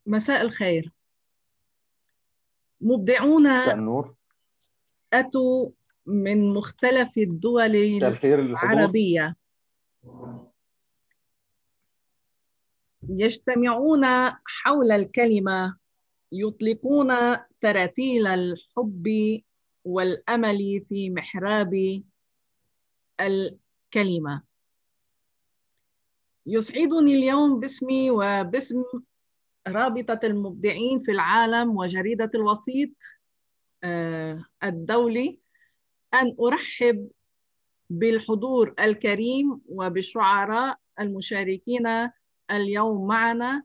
مساء الخير. مبدعون مساء النور. أتوا من مختلف الدول مساء الخير للحضور. العربية، يجتمعون حول الكلمة، يطلقون تراتيل الحب والأمل في محراب الكلمة. يسعدني اليوم باسمي وباسم رابطة المبدعين في العالم وجريدة الوسيط الدولي أن أرحب بالحضور الكريم وبالشعراء المشاركين اليوم معنا.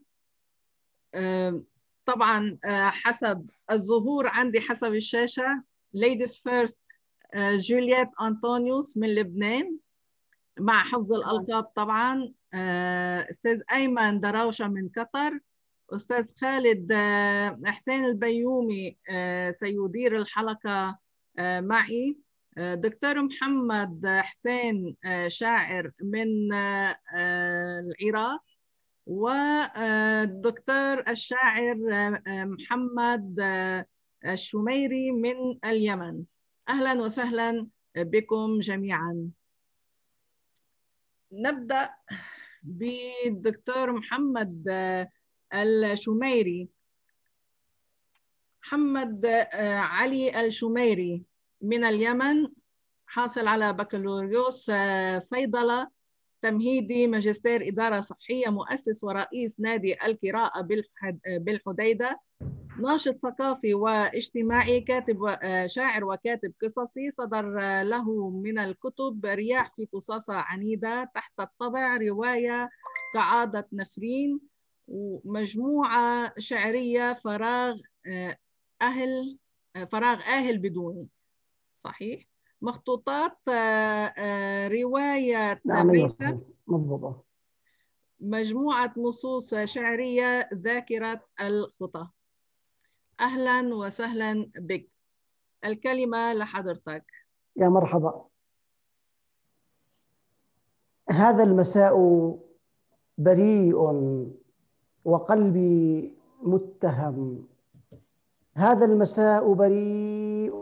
طبعا حسب الظهور عندي حسب الشاشة Ladies First جولييت أنطونيوس من لبنان، مع حفظ الألقاب طبعا أستاذ أيمن دراوشة من قطر، أستاذ خالد حسين البيومي سيدير الحلقة معي، دكتور محمد حسين شاعر من العراق، والدكتور الشاعر محمد الشميري من اليمن. أهلا وسهلا بكم جميعا. نبدأ بالدكتور محمد الشميري. محمد علي الشميري من اليمن، حاصل على بكالوريوس صيدلة تمهيدي، ماجستير إدارة صحية، مؤسس ورئيس نادي القراءة بالحديدة، ناشط ثقافي واجتماعي، كاتب شاعر وكاتب قصصي. صدر له من الكتب رياح في قصاصة عنيدة، تحت الطبع، رواية كعادة نفرين، ومجموعة شعرية فراغ آهل بدوني، صحيح؟ مخطوطات رواية نعم ميتة، مضبوطة. مجموعة نصوص شعرية، ذاكرة الخطى. أهلا وسهلا بك، الكلمة لحضرتك. يا مرحبا. هذا المساء بريء وقلبي متهم، هذا المساء بريء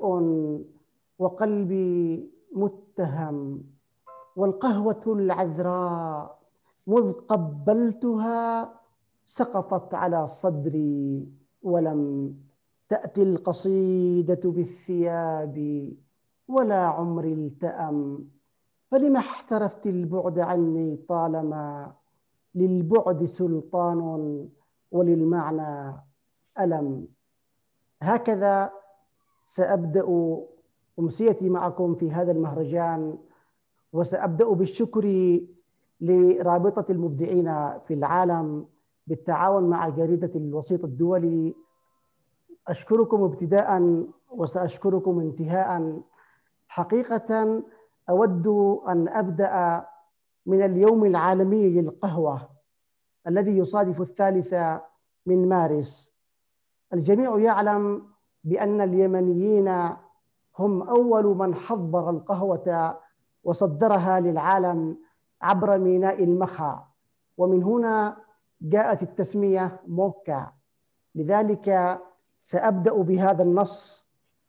وقلبي متهم، والقهوة العذراء مذ قبلتها سقطت على صدري، ولم تأتي القصيدة بالثياب ولا عمري التأم. فلما احترفت البعد عني طالما للبعد سلطان وللمعنى ألم. هكذا سأبدأ أمسيتي معكم في هذا المهرجان، وسأبدأ بالشكر لرابطة المبدعين في العالم بالتعاون مع جريدة الوسيط الدولي. أشكركم ابتداء وسأشكركم انتهاء. حقيقة أود أن أبدأ من اليوم العالمي للقهوة الذي يصادف 3 من مارس. الجميع يعلم بأن اليمنيين هم أول من حضر القهوة وصدرها للعالم عبر ميناء المخا، ومن هنا جاءت التسمية موكا. لذلك سأبدأ بهذا النص: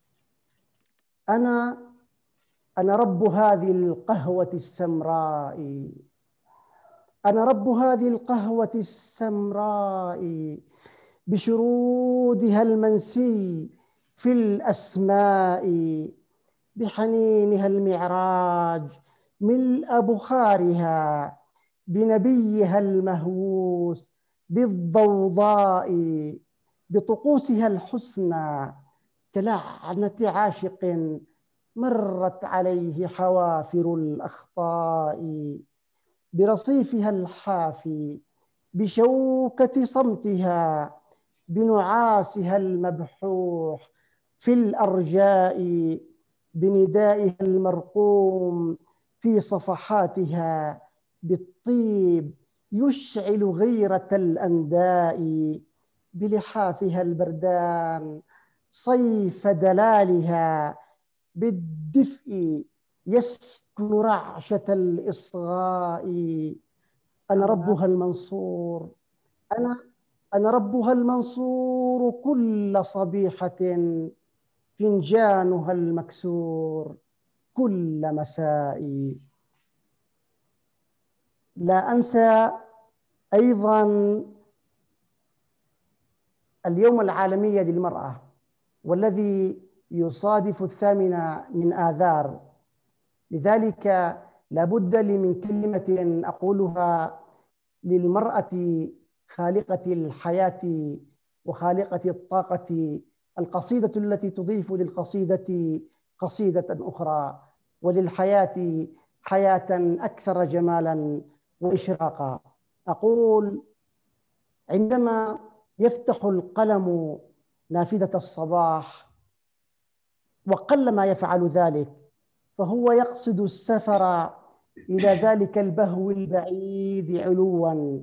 أنا رب هذه القهوة السمراء، أنا رب هذه القهوة السمراء، بشرودها المنسي في الأسماء، بحنينها المعراج ملء بخارها، بنبيها المهووس بالضوضاء، بطقوسها الحسنى كلعنة عاشق مرت عليه حوافر الأخطاء، برصيفها الحافي، بشوكة صمتها، بنعاسها المبحوح في الأرجاء، بندائها المرقوم في صفحاتها، بالطيب يشعل غيرة الأنداء، بلحافها البردان صيف دلالها، بالدفء يسكن رعشة الإصغاء. أنا ربها المنصور، أنا ربها المنصور كل صبيحة، فنجانها المكسور كل مساء. لا أنسى أيضا اليوم العالمي للمرأة، والذي يصادف 8 من آذار. لذلك لابد لي من كلمة أقولها للمرأة خالقة الحياة وخالقة الطاقة، القصيدة التي تضيف للقصيدة قصيدة أخرى، وللحياة حياة أكثر جمالا وإشراقا. أقول: عندما يفتح القلم نافذة الصباح، وقل ما يفعل ذلك، فهو يقصد السفر إلى ذلك البهو البعيد علوا،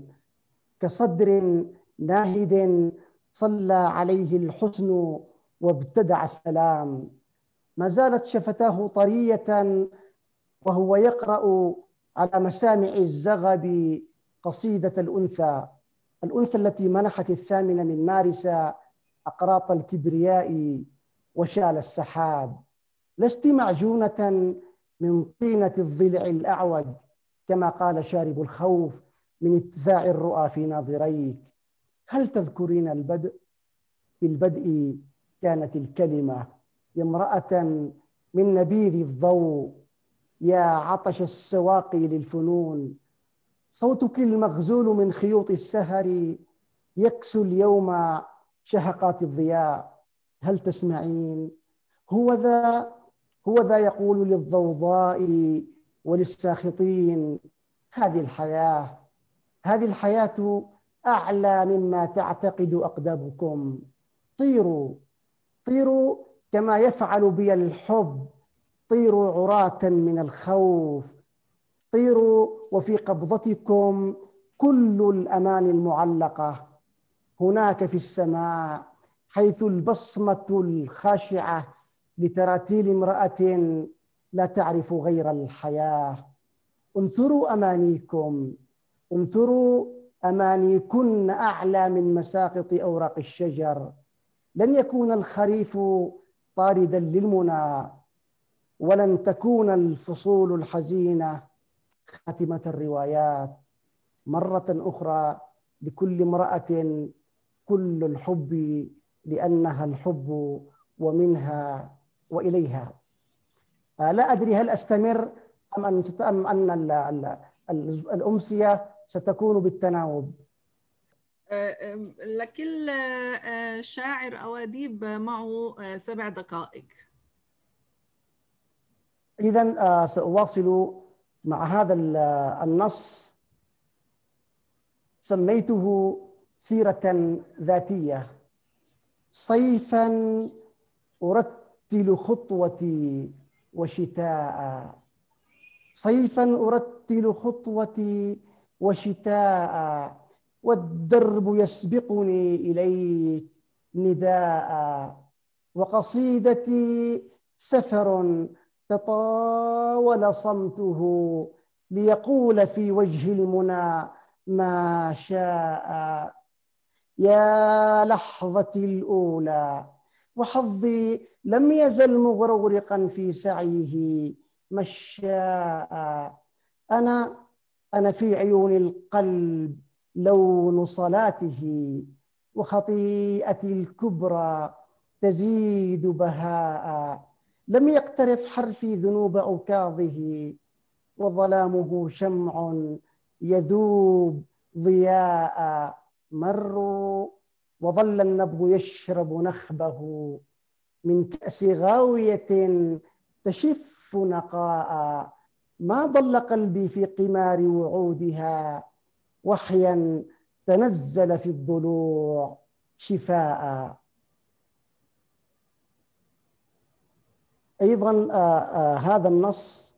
كصدر ناهد صلى عليه الحسن وابتدع السلام. ما زالت شفتاه طرية وهو يقرأ على مسامع الزغب قصيدة الأنثى، الأنثى التي منحت 8 من مارس أقراط الكبرياء وشال السحاب. لست معجونة من طينة الضلع الأعوج، كما قال شارب الخوف من اتزاع الرؤى في ناظريك. هل تذكرين البدء؟ بالبدء كانت الكلمة. يا امرأة من نبيذ الضوء، يا عطش السواقي للفنون، صوتك المغزول من خيوط السهر يكسو اليوم شهقات الضياء. هل تسمعين؟ هو ذا يقول للضوضاء وللساخطين: هذه الحياة، هذه الحياة أعلى مما تعتقد أقدامكم. طيروا، طيروا كما يفعل بي الحب، طيروا عراة من الخوف، طيروا وفي قبضتكم كل الأمان المعلقة. هناك في السماء حيث البصمة الخاشعة لتراتيل امرأة لا تعرف غير الحياة. انثروا أمانيكم، انثروا أمانيكن أعلى من مساقط أوراق الشجر. لن يكون الخريف طاردا للمنى، ولن تكون الفصول الحزينة خاتمة الروايات. مرة أخرى لكل امرأة كل الحب، لأنها الحب ومنها وإليها. لا أدري هل أستمر أم أن الأمسية ستكون بالتناوب. لكل شاعر أو أديب معه 7 دقائق. إذن سأواصل مع هذا النص، سميته سيرة ذاتية. صيفا أرتل خطوتي وشتاء، صيفا أرتل خطوتي وشتاء، والدرب يسبقني إليك نداء. وقصيدتي سفر تطاول صمته، ليقول في وجه المنى ما شاء. يا لحظتي الأولى وحظي لم يزل مغرورقا في سعيه مشاء. أنا في عيون القلب لون صلاته، وخطيئتي الكبرى تزيد بهاء. لم يقترف حرفي ذنوب أوكاظه، وظلامه شمع يذوب ضياء. مروا وظل النبض يشرب نخبه من كأس غاوية تشف نقاء. ما ضل قلبي في قمار وعودها، وحيا تنزل في الضلوع شفاء. أيضا هذا النص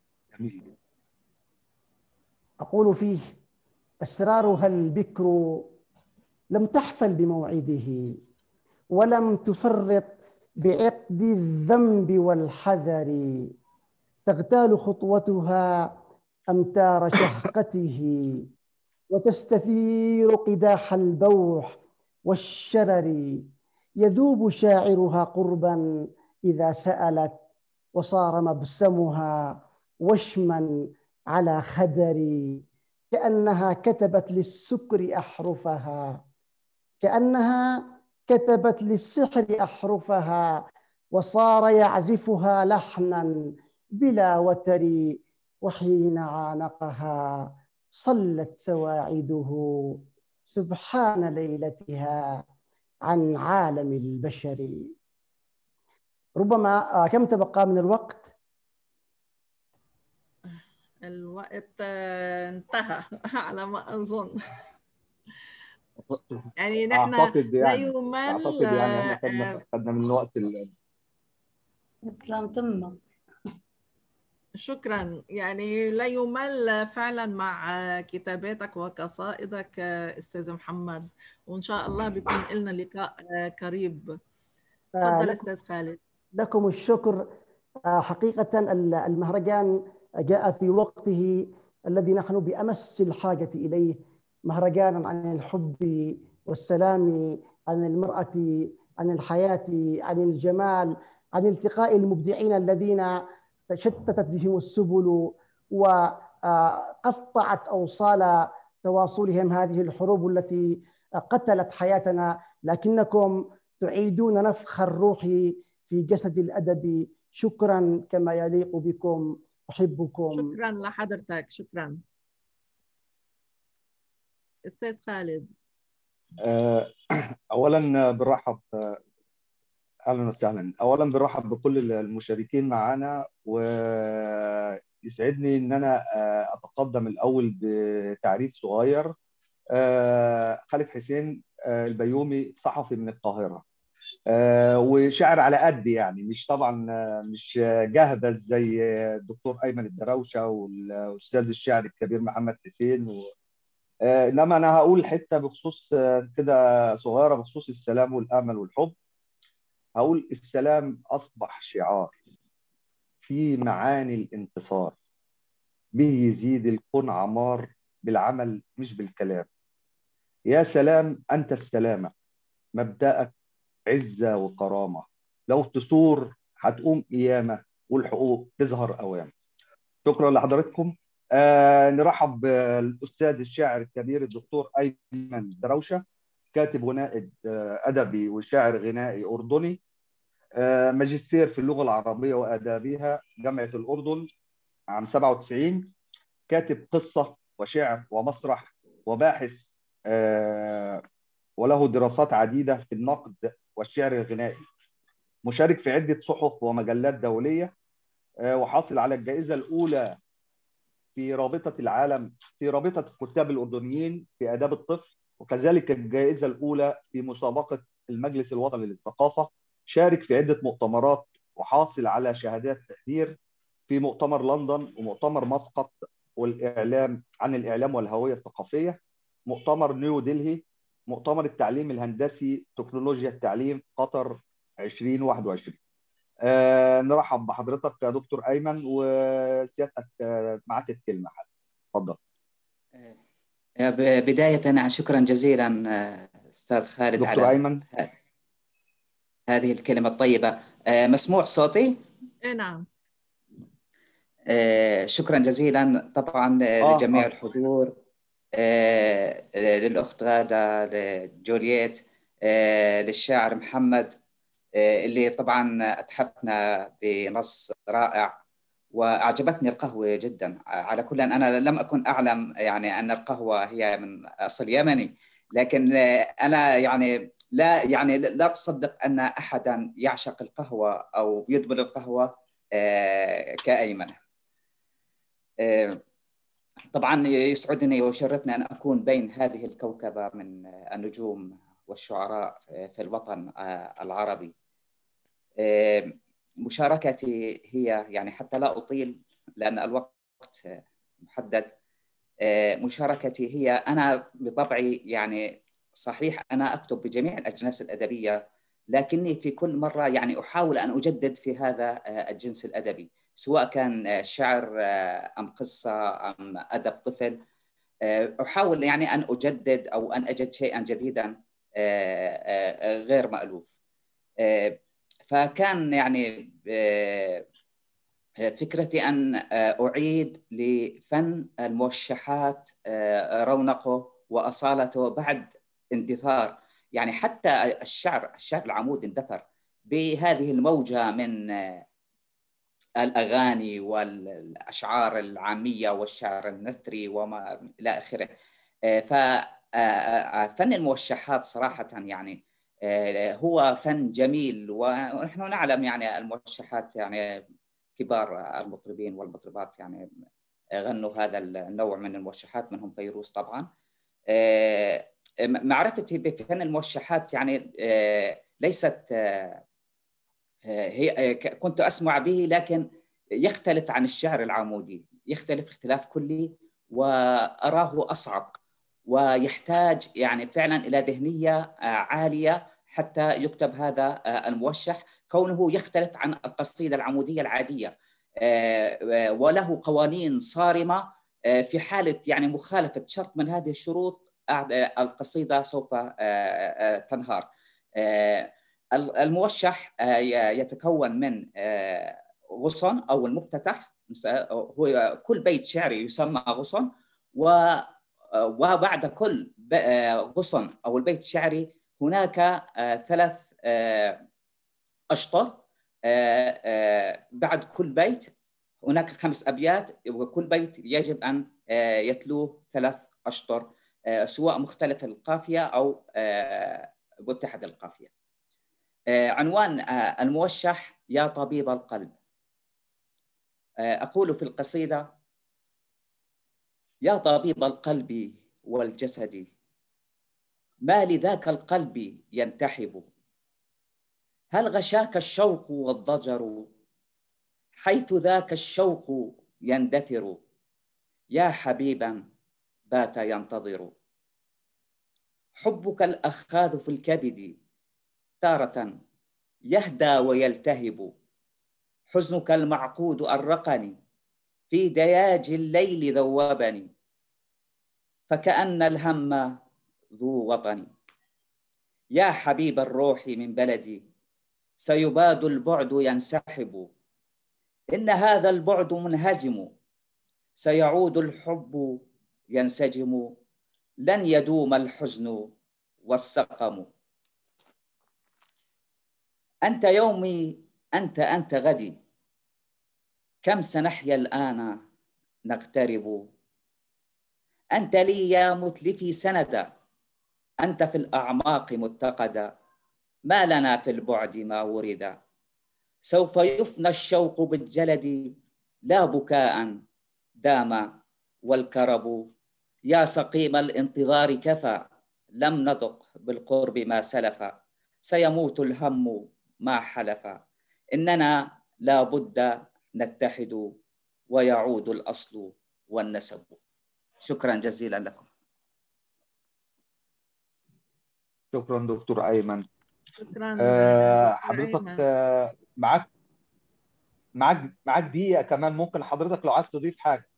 أقول فيه: أسرارها البكر لم تحفل بموعده، ولم تفرط بعقد الذنب والحذر. تغتال خطوتها أمتار شهقته، وتستثير قداح البوح والشرر. يذوب شاعرها قربا إذا سألت، وصار مبسمها وشما على خدر. كأنها كتبت للسكر أحرفها، كأنها كتبت للسحر أحرفها، وصار يعزفها لحنا بلا وتر. وحين عانقها صلت سواعده سبحان ليلتها عن عالم البشر. ربما كم تبقى من الوقت؟ الوقت انتهى على ما أظن. يعني نحن اعتقد لا يعني يمل. اعتقد يعني احنا خدنا من الوقت اسلام تم. شكرا. يعني لا يمل فعلا مع كتاباتك وقصائدك أستاذ محمد، وإن شاء الله بيكون لنا لقاء قريب. تفضل أستاذ خالد. لكم الشكر. حقيقة المهرجان جاء في وقته الذي نحن بأمس الحاجة إليه، مهرجانا عن الحب والسلام، عن المرأة، عن الحياة، عن الجمال، عن التقاء المبدعين الذين تشتتت بهم السبل وقطعت أوصال تواصلهم هذه الحروب التي قتلت حياتنا، لكنكم تعيدون نفخ الروح في جسد الأدب. شكرا كما يليق بكم، أحبكم. شكرا لحضرتك. شكرا أستاذ خالد. اولا بنرحب، اهلا وسهلا. اولا بنرحب بكل المشاركين معنا، ويسعدني ان انا اتقدم الاول بتعريف صغير. خالد حسين البيومي، صحفي من القاهره، وشاعر على قد يعني، مش طبعا مش جهبذ زي الدكتور ايمن الدراوشه والاستاذ الشاعر الكبير محمد حسين انما انا هقول حته بخصوص كده صغيره بخصوص السلام والامل والحب. هقول: السلام اصبح شعار في معاني الانتصار، به يزيد الكون عمار، بالعمل مش بالكلام. يا سلام انت السلامه، مبدأك عزه وكرامه، لو تثور هتقوم قيامه، والحقوق تظهر اوام. شكرا لحضراتكم. نرحب بالاستاذ الشاعر الكبير الدكتور ايمن دراوشه، كاتب ونائد ادبي وشاعر غنائي اردني، ماجستير في اللغه العربيه وادابها جامعه الاردن عام 97، كاتب قصه وشعر ومسرح وباحث، وله دراسات عديده في النقد والشعر الغنائي، مشارك في عده صحف ومجلات دوليه، وحاصل على الجائزه الاولى في رابطة العالم، في رابطة الكتاب الأردنيين في آداب الطفل، وكذلك الجائزة الأولى في مسابقة المجلس الوطني للثقافة. شارك في عدة مؤتمرات وحاصل على شهادات تقدير في مؤتمر لندن ومؤتمر مسقط والإعلام عن الإعلام والهوية الثقافية، مؤتمر نيو دلهي، مؤتمر التعليم الهندسي تكنولوجيا التعليم قطر 2021. نرحب بحضرتك يا دكتور أيمن، وسيادتك معك الكلمة. اتفضل. بداية شكرا جزيلا أستاذ خالد دكتور على أيمن. هذه الكلمة الطيبة. مسموع صوتي؟ نعم. شكرا جزيلا طبعا لجميع الحضور، للأخت غادة، لجولييت، للشاعر محمد اللي طبعا أتحفنا بنص رائع، وأعجبتني القهوة جدا. على كل أنا لم أكن أعلم يعني أن القهوة هي من أصل يمني، لكن أنا يعني لا أصدق أن أحدا يعشق القهوة أو يدمن القهوة كأيمن. طبعا يسعدني ويشرفني أن أكون بين هذه الكوكبة من النجوم والشعراء في الوطن العربي. مشاركتي هي يعني حتى لا أطيل لأن الوقت محدد. مشاركتي هي أنا بطبعي يعني صحيح أنا أكتب بجميع الأجناس الأدبية، لكني في كل مرة يعني أحاول أن أجدد في هذا الجنس الأدبي، سواء كان شعر أم قصة أم أدب طفل. أحاول يعني أن أجدد أو أن أجد شيئا جديدا غير مألوف. فكان يعني فكرتي أن أعيد لفن الموشحات رونقه وأصالته بعد اندثار، يعني حتى الشعر العمود اندثر بهذه الموجة من الأغاني والأشعار العامية والشعر النثري وما إلى آخره. ففن الموشحات صراحة يعني هو فن جميل، ونحن نعلم يعني الموشحات يعني كبار المطربين والمطربات يعني غنوا هذا النوع من الموشحات، منهم فيروز طبعا. معرفتي بفن الموشحات يعني ليست هي كنت أسمع به، لكن يختلف عن الشعر العمودي، يختلف اختلاف كلي، وأراه أصعب ويحتاج يعني فعلا إلى ذهنية عالية حتى يكتب هذا الموشح، كونه يختلف عن القصيدة العمودية العادية، وله قوانين صارمة. في حالة يعني مخالفة شرط من هذه الشروط القصيدة سوف تنهار. الموشح يتكون من غصن أو المفتتح، هو كل بيت شعري يسمى غصن، وبعد كل غصن أو البيت الشعري هناك 3 أشطر. بعد كل بيت هناك 5 أبيات، وكل بيت يجب أن يتلوه 3 أشطر، سواء مختلف القافية أو متحد القافية. عنوان الموشح: يا طبيب القلب. أقول في القصيدة: يا طبيب القلب والجسد، ما لذاك القلب ينتحب؟ هل غشاك الشوق والضجر حيث ذاك الشوق يندثر؟ يا حبيبا بات ينتظر، حبك الأخاذ في الكبد تارة يهدى ويلتهب، حزنك المعقود أرقني في دياج الليل ذوبني، فكأن الهم ذو وطني. يا حبيب الروح من بلدي، سيباد البعد ينسحب، إن هذا البعد منهزم، سيعود الحب ينسجم، لن يدوم الحزن والسقم. أنت يومي، أنت غدي، كم سنحيا الآن نغترب. أنت لي يا متلفي سندا، أنت في الأعماق متقدا، ما لنا في البعد ما وردا. سوف يفنى الشوق بالجلد، لا بكاء دام والكرب. يا سقيم الانتظار كفى، لم نذق بالقرب ما سلف، سيموت الهم ما حلف، إننا لا بد نتحد، ويعود الأصل والنسب. شكرا جزيلا لكم. شكرا دكتور أيمن. شكرا حضرتك أيمن. معاك دقيقة كمان، ممكن حضرتك لو عايز تضيف حاجة.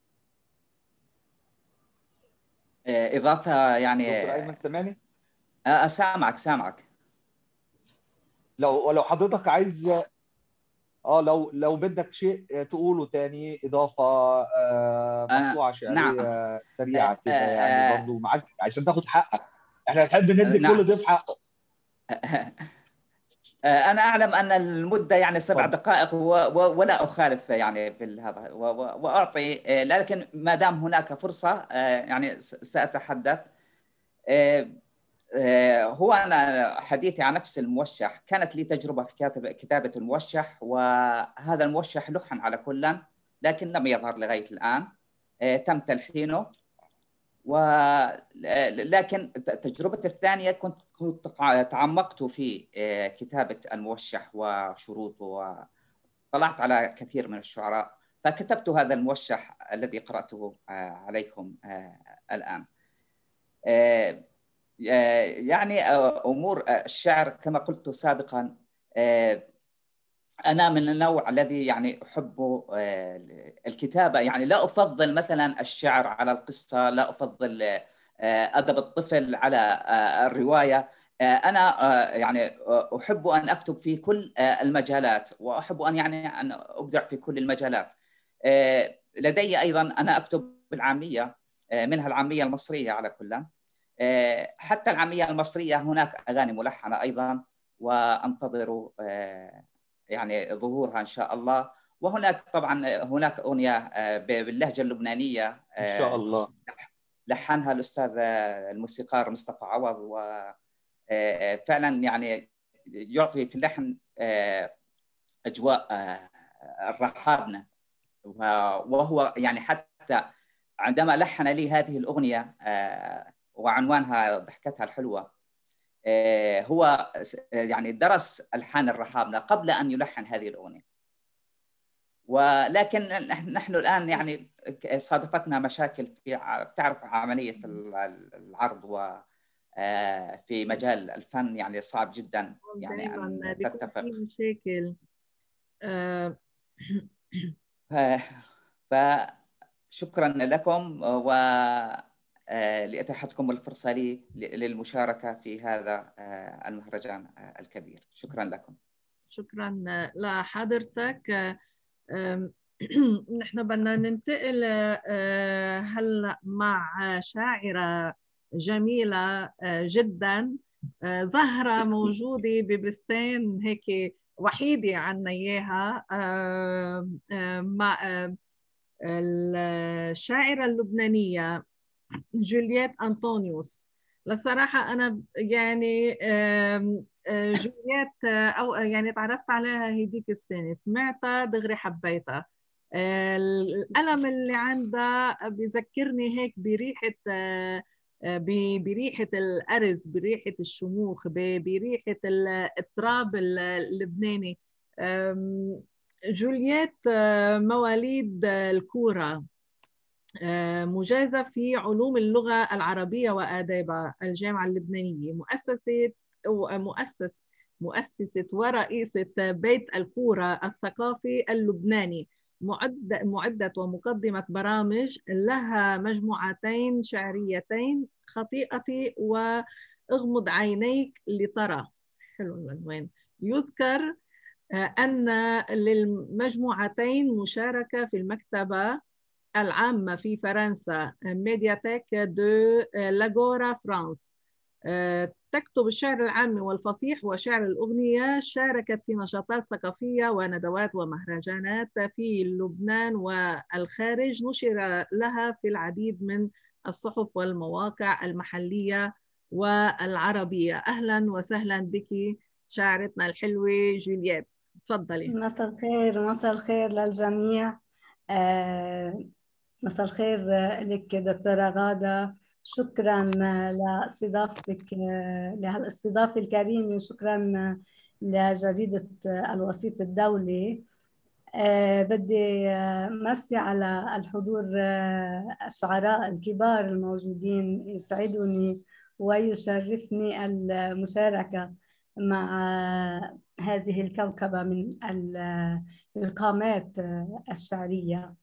إضافة يعني. دكتور أيمن سامعني؟ سامعك. لو حضرتك عايز لو بدك شيء تقوله تاني، إضافة مقطوعة نعم. شعرية سريعة كده يعني، برضو معاك عشان تاخد حقك. احنا نحب ندي نعم. كل ضيف حقه. أنا أعلم أن المدة يعني 7 اتفضل. دقائق ولا أخالف يعني في هذا، وأعطي، لكن ما دام هناك فرصة يعني سأتحدث. هو أنا حديثي عن نفس الموشح، كانت لي تجربة في كتابة الموشح، وهذا الموشح لحن على كل، لكن لم يظهر لغاية الآن. تم تلحينه، لكن تجربتي الثانية كنت تعمقت في كتابة الموشح وشروطه، وطلعت على كثير من الشعراء، فكتبت هذا الموشح الذي قرأته عليكم الآن. يعني أمور الشعر كما قلت سابقا، أنا من النوع الذي يعني أحب الكتابة، يعني لا أفضل مثلا الشعر على القصة، لا أفضل أدب الطفل على الرواية. أنا يعني أحب أن أكتب في كل المجالات، وأحب أن يعني أن أبدع في كل المجالات. لدي أيضا أنا أكتب بالعامية، منها العامية المصرية على كل. حتى العامية المصرية هناك أغاني ملحنة أيضا، وأنتظر يعني ظهورها إن شاء الله. وهناك طبعا هناك أغنية باللهجة اللبنانية ان شاء الله لحنها الأستاذ الموسيقار مصطفى عوض، وفعلا يعني يعطي في اللحن أجواء الرحابنة. وهو يعني حتى عندما لحن لي هذه الأغنية وعنوانها ضحكتها الحلوة، هو يعني درس ألحان الرحابنة قبل أن يلحن هذه الأغنية. ولكن نحن الآن يعني صادفتنا مشاكل في تعرف عملية العرض وفي مجال الفن يعني صعب جدا يعني أن تتفق. في مشاكل. فشكرا لكم ولإتاحتكم الفرصة لي للمشاركة في هذا المهرجان الكبير. شكرا لكم. شكرا لحضرتك. نحن بدنا ننتقل هلا مع شاعرة جميلة جدا، زهرة موجودة ببستان هيك وحيدة عنا إياها، مع الشاعرة اللبنانية جولييت أنطونيوس. للصراحة أنا يعني جولييت أو يعني تعرفت عليها هيديك السنة، سمعتها دغري حبيتها. القلم اللي عندها بذكرني هيك بريحة بريحة الأرز، بريحة الشموخ، بريحة التراب اللبناني. جولييت مواليد الكورة، مجازة في علوم اللغة العربية وآدابها الجامعة اللبنانية، مؤسسة ورئيسة بيت الكورة الثقافي اللبناني، معدة ومقدمة برامج لها مجموعتين شعريتين، خطيئتي واغمض عينيك لترى. حلو العنوان. يذكر أن للمجموعتين مشاركة في المكتبة العامة في فرنسا، ميدياتيك دو لاغورا فرانس. تكتب الشعر العامي والفصيح وشعر الأغنية. شاركت في نشاطات ثقافية وندوات ومهرجانات في لبنان والخارج، نشر لها في العديد من الصحف والمواقع المحلية والعربية. أهلا وسهلا بك شاعرتنا الحلوة جولييت، تفضلي. مساء الخير، مساء الخير للجميع. مساء الخير لك دكتورة غادة، شكرا لاستضافتك لهالاستضافة الكريمة، وشكرا لجريدة الوسيط الدولي. بدي مسي على الحضور الشعراء الكبار الموجودين. يسعدني ويشرفني المشاركة مع هذه الكوكبة من القامات الشعرية.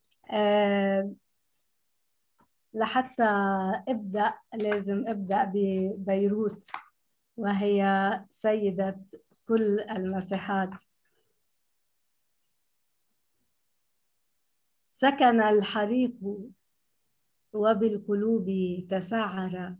لحتى أبدأ لازم أبدأ ببيروت، وهي سيدة كل المساحات. سكن الحريق وبالقلوب تسعر.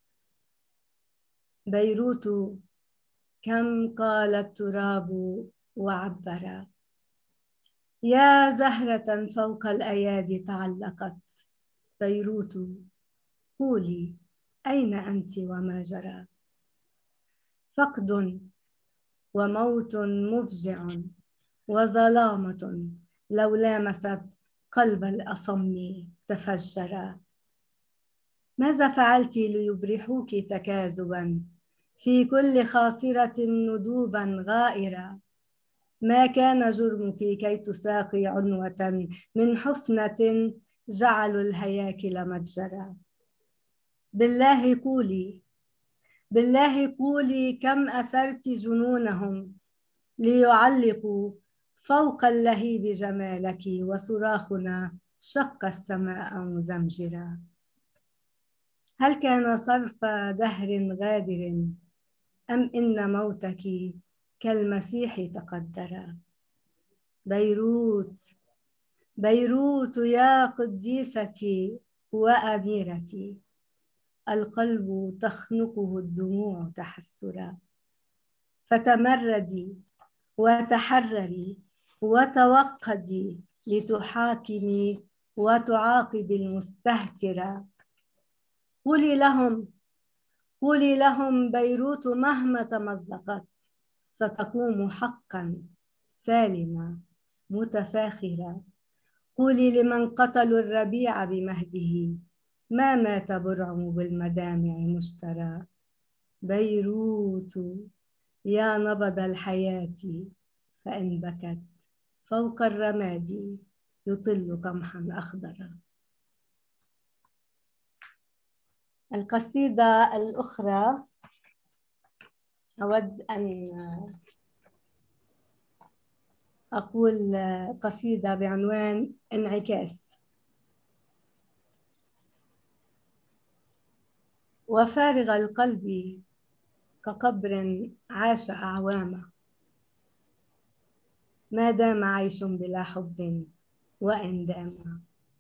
بيروت كم قال التراب وعبر. يا زهرة فوق الأيادي تعلقت. بيروت قولي أين أنت وما جرى. فقد وموت مفجع وظلامة لو لامست قلب الأصم تفجرا. ماذا فعلت ليبرحوك تكاذبا في كل خاصرة ندوبا غائرة. ما كان جرمك كي تساقي عنوة من حفنة جعلوا الهياكل متجرا. بالله قولي، بالله قولي كم أثرت جنونهم ليعلقوا فوق اللهيب جمالك، وصراخنا شق السماء مزمجرا. هل كان صرف دهر غادر، أم إن موتك كالمسيح تقدرا؟ بيروت بيروت يا قديستي وأميرتي، القلب تخنقه الدموع تحسرا. فتمردي وتحرري وتوقدي لتحاكمي وتعاقبي المستهترة. قولي لهم بيروت مهما تمزقت ستقوم حقا سالمة متفاخرة. قولي لمن قتلوا الربيع بمهده ما مات برعم بالمدامع مشترى. بيروت يا نبض الحياة، فإن بكت فوق الرماد يطل قمحا أخضرا. القصيدة الأخرى أود أن أقول قصيدة بعنوان انعكاس. وفارغ القلب كقبر عاش أعواما، ما دام عيش بلا حب وإن دام.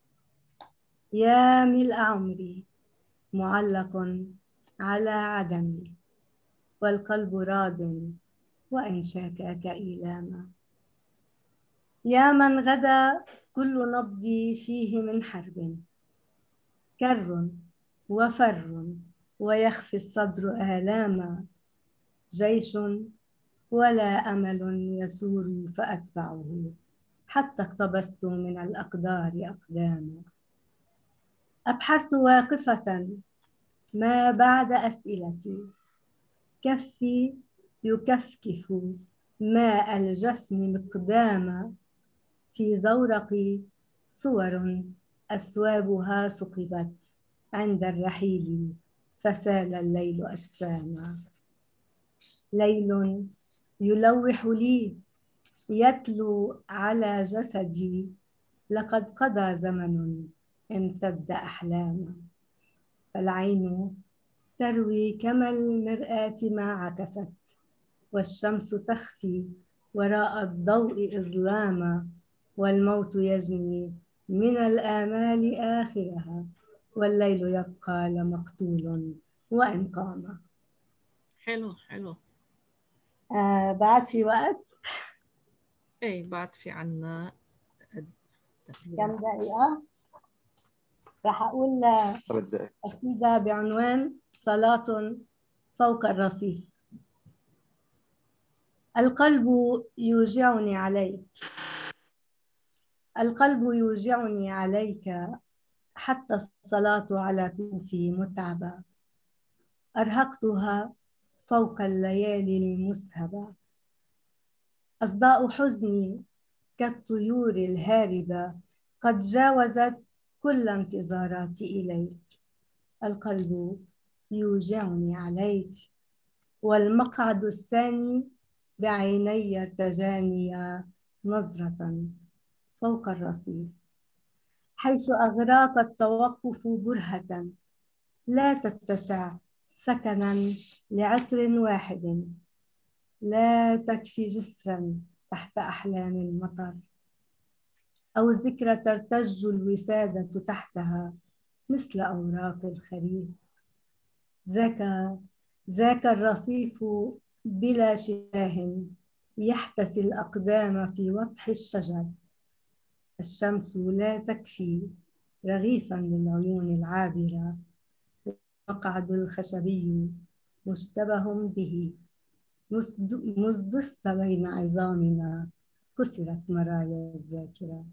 يا ملء عمري معلق على عدمي، والقلب راض وإن شاكاك إيلاما. يا من غدا كل نبضي فيه من حرب، كر وفر ويخفي الصدر آلاما. جيش ولا أمل يسور فأتبعه، حتى اقتبست من الأقدار أقداما. أبحرت واقفة ما بعد أسئلتي، كفي يكفكف ماء الجفن مقداما. في زورقي صور أسوابها سقبت عند الرحيل، فسال الليل أجساما. ليل يلوح لي يتلو على جسدي، لقد قضى زمن امتد أحلاما. فالعين تروي كما المرآة ما عكست، والشمس تخفي وراء الضوء إظلاما. والموت يجني من الآمال آخرها، والليل يبقى لمقتول وإن قام. حلو حلو. بعد في وقت؟ ايه بعد في عنا كم دقيقة؟ راح أقول قصيدة بعنوان صلاة فوق الرصيف. القلب يوجعني عليك، القلب يوجعني عليك، حتى الصلاة على كوفي متعبة. أرهقتها فوق الليالي المسهبة، أصداء حزني كالطيور الهاربة قد جاوزت كل انتظاراتي إليك. القلب يوجعني عليك، والمقعد الثاني بعيني ارتجاني نظرة فوق الرصيف، حيث أغراك التوقف برهة لا تتسع سكنا لعطر واحد، لا تكفي جسرا تحت أحلام المطر، أو ذكرى ترتج الوسادة تحتها مثل أوراق الخريف. ذاك الرصيف بلا شباه يحتسي الأقدام في وضح الشجر. الشمس لا تكفي رغيفا للعيون العابرة، والمقعد الخشبي مشتبه به، مذ دس بين عظامنا كسرت مرايا الذاكرة.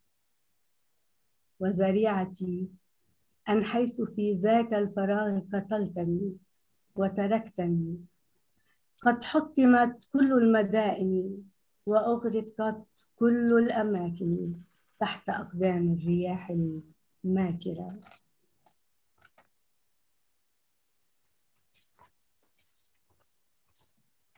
وذريعتي أن حيث في ذاك الفراغ قتلتني وتركتني، قد حطمت كل المدائن وأغرقت كل الأماكن تحت أقدام الرياح الماكرة.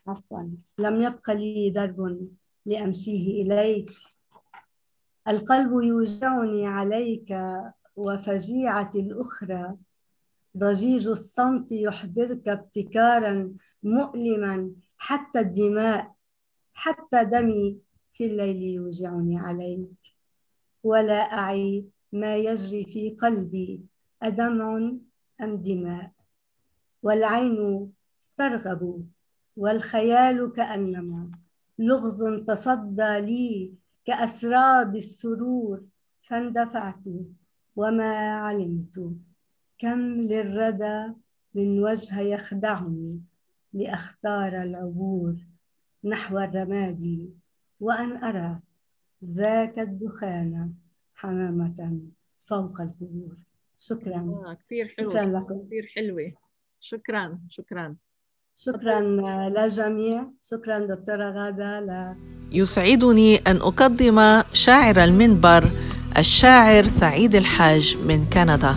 عفوا، لم يبق لي درب لأمشيه إليك. القلب يوجعني عليك وفجيعتي الأخرى. ضجيج الصمت يحضرك ابتكارا مؤلما، حتى الدماء، حتى دمي في الليل يوجعني عليك. ولا أعي ما يجري في قلبي، أدمع أم دماء. والعين ترغب والخيال كأنما لغز تصدى لي كأسراب السرور، فاندفعت وما علمت كم للردى من وجه يخدعني لأختار العبور نحو الرماد، وأن أرى ذاك الدخان حمامة فوق القبور. شكرا. كثير حلو. شكرا لكم. كثير حلوة. شكرا. شكرا. شكرا للجميع. شكرا دكتورة غادة. يسعدني أن أقدم شاعر المنبر الشاعر سعيد الحاج من كندا.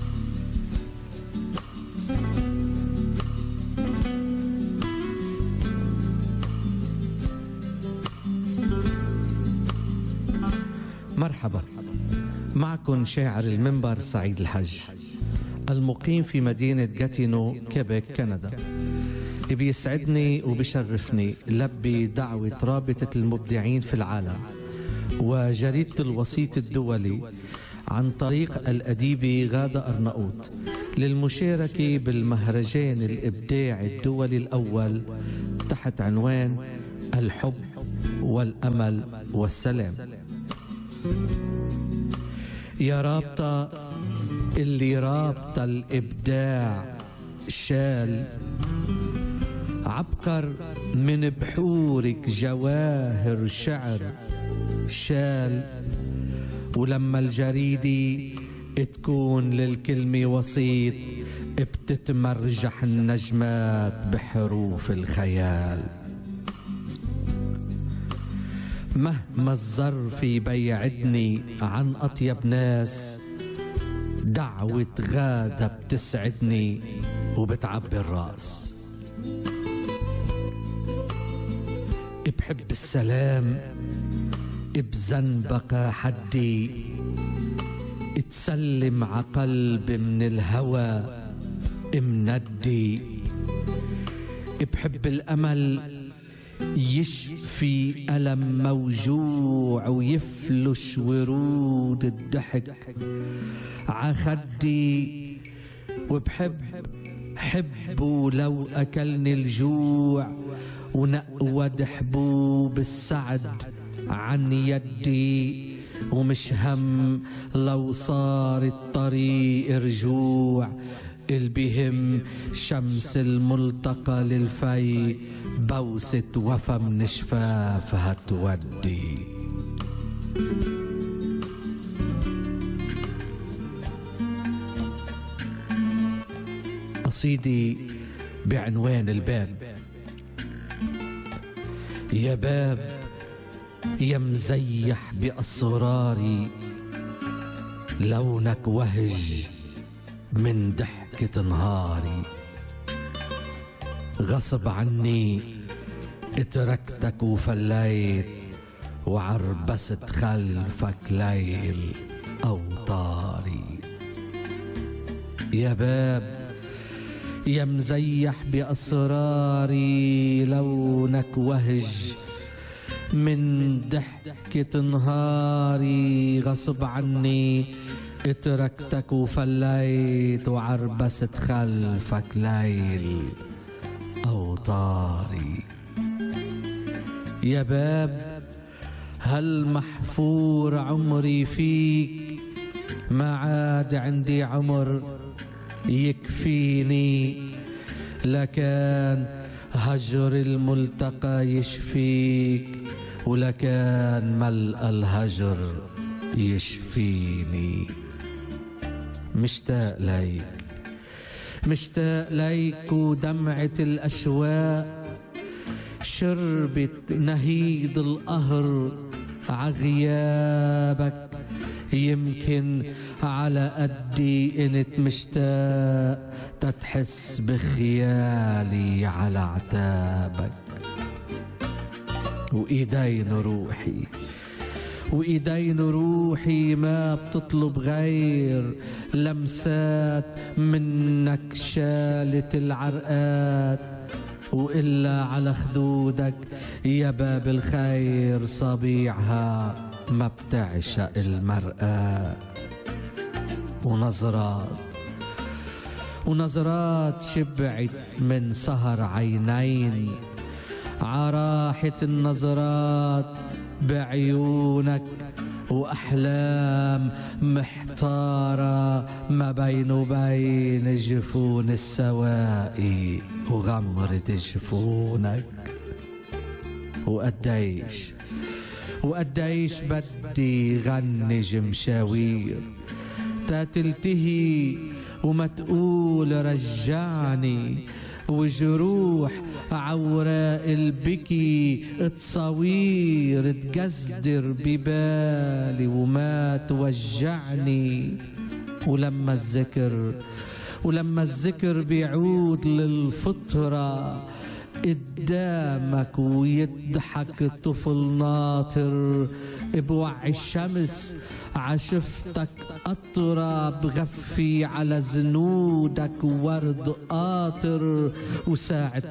مرحبا، معكم شاعر المنبر سعيد الحاج المقيم في مدينة غاتينو، كيبيك، كندا. بيسعدني وبشرفني لبي دعوة رابطة المبدعين في العالم وجريدة الوسيط الدولي عن طريق الأديبة غادة أرناؤوط للمشاركة بالمهرجان الإبداعي الدولي الأول تحت عنوان الحب والأمل والسلام. يا رابطة اللي رابطة الإبداع شال، عبقر من بحورك جواهر شعر شال. ولما الجريدة تكون للكلمة وسيط، بتتمرجح النجمات بحروف الخيال. مهما الظرف بيعدني عن أطيب ناس، دعوة غادة بتسعدني وبتعبي الراس. بحب السلام بزنبقة حدي، تسلم عقلب من الهوى مندي. بحب الأمل يشفي ألم موجوع ويفلش ورود الضحك عخدي. حبه لو أكلني الجوع، ونقود حبوب السعد عن يدي. ومش هم لو صار الطريق رجوع، البهم شمس الملتقى للفي بوسة وفا من شفافها تودي. قصيدي بعنوان الباب. يا باب يا مزيح بأسراري، لونك وهج من ضحكة نهاري. غصب عني اتركتك وفليت، وعربست خلفك ليل أوطاري. يا باب يا مزيح بأسراري، لونك وهج من ضحكة نهاري. غصب عني اتركتك وفليت، وعربست خلفك ليل أوطاري. يا باب هل محفور عمري فيك، ما عاد عندي عمر يكفيني. لكان هجر الملتقى يشفيك، ولكان ملء الهجر يشفيني. مشتاق ليك مشتاق ليك، ودمعة الأشواق شربت نهيد القهر عغيابك. يمكن على قدي انت مشتاق تتحس بخيالي على عتابك. وإيدين روحي، وإيدين روحي ما بتطلب غير لمسات منك شالت العرقات، وإلا على خدودك يا باب الخير صبيعها ما بتعشق المرآة. ونظرات شبعت من سهر عينين، عراحة النظرات بعيونك، وأحلام محتارة ما بين وبين جفون السوائي وغمرة جفونك. وقديش بدي غنج مشاوير تلتهي وما تقول رجعني، وجروح عوراء البكي تصاوير تقصدر ببالي وما توجعني. ولما الذكر بيعود للفطرة قدامك ويضحك طفل ناطر، بوعي الشمس عشفتك قطرة بغفي على زنودك ورد قاطر. وساعة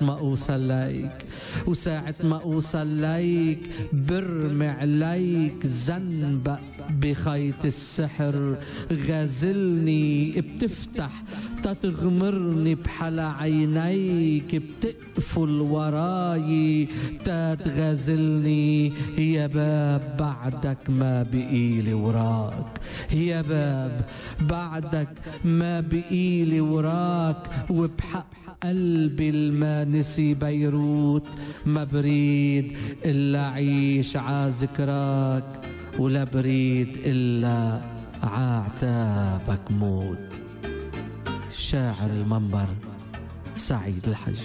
ما أوصل ليك برمي عليك ذنبك بخيط السحر، غازلني بتفتح تتغمرني بحلا عينيك، بتقفل وراي تتغازلني. يا باب بعدك ما بقيلي وراك، يا باب بعدك ما بقيلي وراك، وبحق قلبي المانسي بيروت ما بريد إلا عيش عذكراك، ولا بريد إلا ععتابك موت. شاعر المنبر سعيد الحج.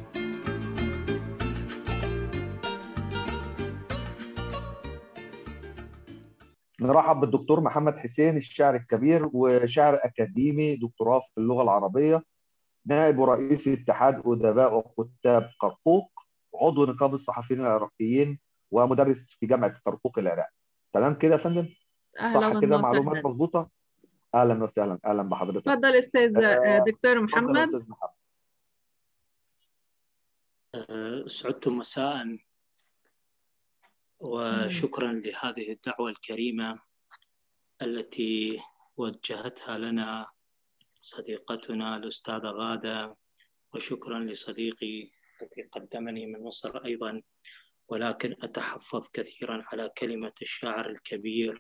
نرحب بالدكتور محمد حسين، الشاعر الكبير وشاعر أكاديمي، دكتوراه في اللغة العربية، نائب ورئيس اتحاد أدباء وكتاب قرقوق، وعضو نقابة الصحفيين العراقيين، ومدرس في جامعة قرقوق العراق. تمام كده يا فندم؟ صح كده؟ معلومات مظبوطة؟ أهلا وسهلا، أهلا بحضرتك. تفضل أستاذ دكتور محمد. تفضل أستاذ محمد. سعدتم مساء، وشكرا لهذه الدعوة الكريمة التي وجهتها لنا صديقتنا الأستاذة غادة، وشكرا لصديقي الذي قدمني من مصر أيضا. ولكن أتحفظ كثيرا على كلمة الشاعر الكبير،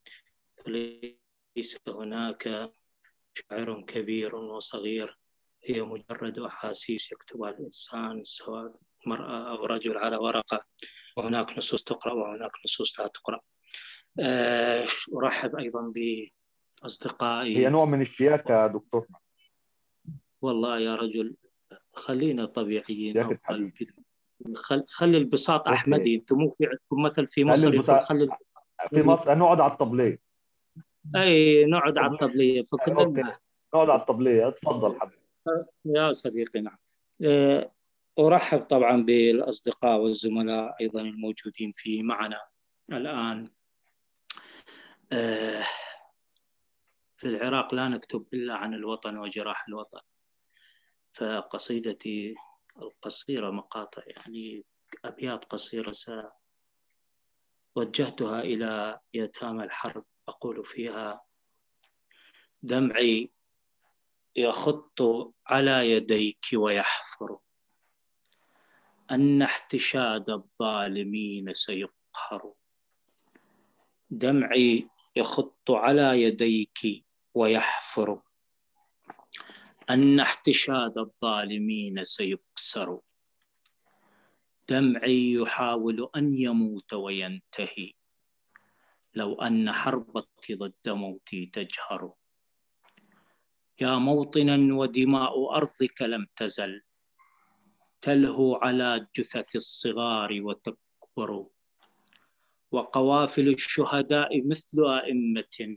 فليس هناك شاعر كبير وصغير، هي مجرد أحاسيس يكتبها الإنسان سواء مرأة أو رجل على ورقة، وهناك نصوص تقرأ وهناك نصوص لا تقرأ. أرحب أيضا بأصدقائي. هي نوع من الشياكة يا دكتور. والله يا رجل خلينا طبيعيين، خلي البساط أحمدي. أنتم مو في عندكم مثل في مصر يقول في مصر نقعد على الطبلية. أي نقعد على الطبلية، فكلنا نقعد على الطبلية. اتفضل حبيبي يا صديقي. نعم، أرحب طبعا بالأصدقاء والزملاء أيضا الموجودين في معنا الآن. في العراق لا نكتب إلا عن الوطن وجراح الوطن، فقصيدتي القصيرة مقاطع يعني أبيات قصيرة وجهتها إلى يتامى الحرب، أقول فيها: دمعي يخط على يديك ويحفر، أن احتشاد الظالمين سيقهر. دمعي يخط على يديك ويحفر، أن احتشاد الظالمين سيكسر. دمعي يحاول أن يموت وينتهي، لو أن حربك ضد موتي تجهر. يا موطنا ودماء أرضك لم تزل تلهو على جثث الصغار وتكبر، وقوافل الشهداء مثل أئمة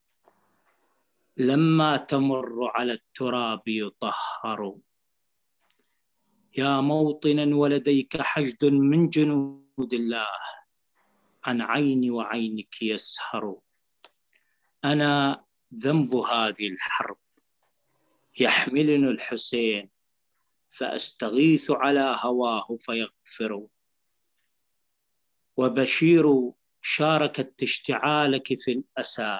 لما تمر على التراب يطهر. يا موطنا ولديك حشد من جنود جنود الله عن عيني وعينك يسهر. أنا ذنب هذه الحرب يحملني الحسين فأستغيث على هواه فيغفر. وبشير شاركت اشتعالك في الأسى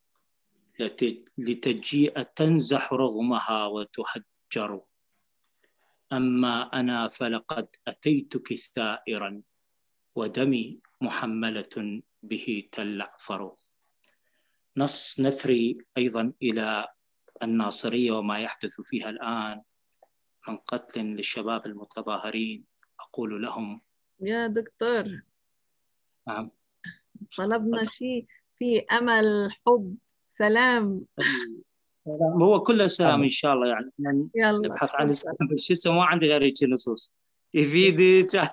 لتجيء تنزح رغمها وتهجر. أما أنا فلقد أتيتك ثائرا ودمي محملة به تلعفر. نص نثري أيضا إلى الناصرية وما يحدث فيها الآن من قتل للشباب المتظاهرين. أقول لهم يا دكتور، نعم، طلبنا شيء في أمل، حب، سلام. هو كله سلام إن شاء الله. يعني يلا نبحث عن السلام، بس شو ما عندي غير هيك نصوص يفيدك.